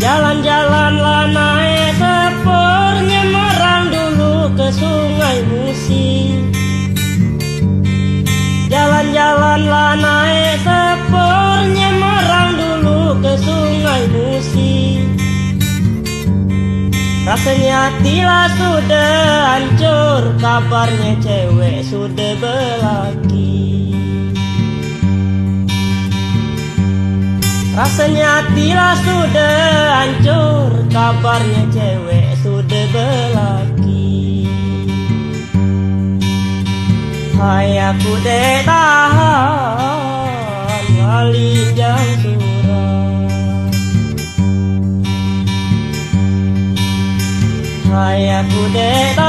Jalan-jalan lah naik sepur, nyemerang dulu ke Sungai Musi. Jalan-jalan lah naik sepur, nyemerang dulu ke Sungai Musi. Rasanya hatilah sudah hancur, kabarnya cewek sudah berlaki. Rasanya hatilah sudah hancur, kabarnya cewek sudah berlaki. Hai aku dek tahan ngalinjang surat. Hai aku dek